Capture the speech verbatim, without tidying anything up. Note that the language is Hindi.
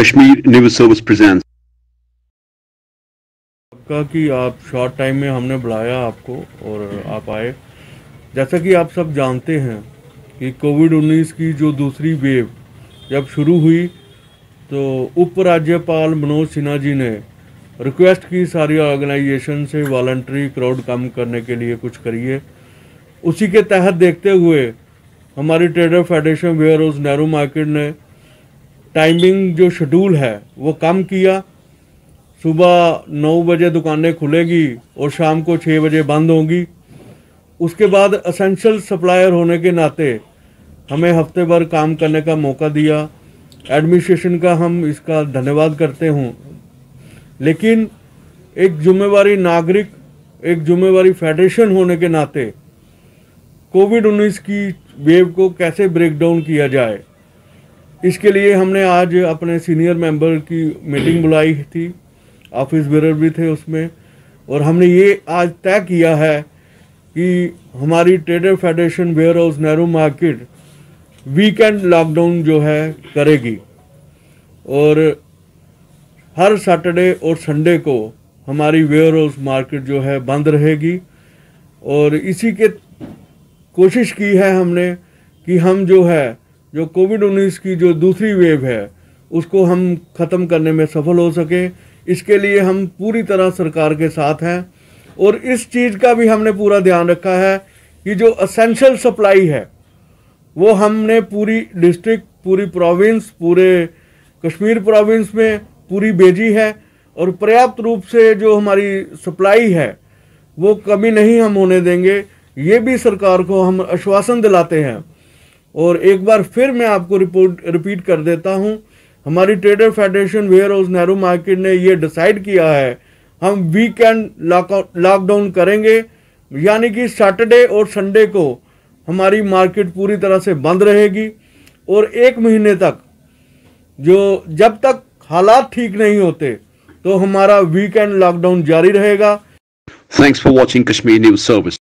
Kashmir News Service presents. आपका कि आप शॉर्ट टाइम में हमने बुलाया आपको और आप आए। जैसा कि आप सब जानते हैं कि कोविड उन्नीस की जो दूसरी वेव जब शुरू हुई तो उप राज्यपाल मनोज सिन्हा जी ने रिक्वेस्ट की सारी ऑर्गेनाइजेशन से वॉलंटरी क्राउड कम करने के लिए कुछ करिए। उसी के तहत देखते हुए हमारी trader federation warehouse Nehru market ने टाइमिंग जो शेड्यूल है वो कम किया। सुबह नौ बजे दुकानें खुलेगी और शाम को छः बजे बंद होंगी। उसके बाद असेंशियल सप्लायर होने के नाते हमें हफ्ते भर काम करने का मौका दिया। एडमिनिस्ट्रेशन का हम इसका धन्यवाद करते हूँ, लेकिन एक जिम्मेवारी नागरिक, एक जिम्मेवारी फेडरेशन होने के नाते कोविड उन्नीस की वेव को कैसे ब्रेक डाउन किया जाए, इसके लिए हमने आज अपने सीनियर मेंबर की मीटिंग बुलाई थी। ऑफिस बेरर भी थे उसमें, और हमने ये आज तय किया है कि हमारी trader federation warehouse Nehru market weekend lockdown जो है करेगी और हर सैटरडे और संडे को हमारी वेयर हाउस मार्केट जो है बंद रहेगी। और इसी के कोशिश की है हमने कि हम जो है जो कोविड उन्नीस की जो दूसरी वेव है उसको हम ख़त्म करने में सफल हो सके। इसके लिए हम पूरी तरह सरकार के साथ हैं और इस चीज़ का भी हमने पूरा ध्यान रखा है कि जो असेंशियल सप्लाई है वो हमने पूरी डिस्ट्रिक्ट, पूरी प्रोविंस, पूरे कश्मीर प्रोविंस में पूरी भेजी है और पर्याप्त रूप से जो हमारी सप्लाई है वो कमी नहीं हम होने देंगे। ये भी सरकार को हम आश्वासन दिलाते हैं। और एक बार फिर मैं आपको रिपोर्ट रिपीट कर देता हूँ, हमारी trader federation warehouse Nehru market ने ये डिसाइड किया है हम वीकेंड लॉकडाउन करेंगे, यानी कि सैटरडे और संडे को हमारी मार्केट पूरी तरह से बंद रहेगी और एक महीने तक, जो जब तक हालात ठीक नहीं होते, तो हमारा वीकेंड लॉकडाउन जारी रहेगा। Thanks for watching Kashmir News Service.